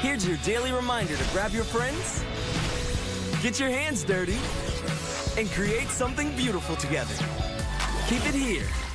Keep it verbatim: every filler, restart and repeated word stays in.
Here's your daily reminder to grab your friends, get your hands dirty, and create something beautiful together. Keep it here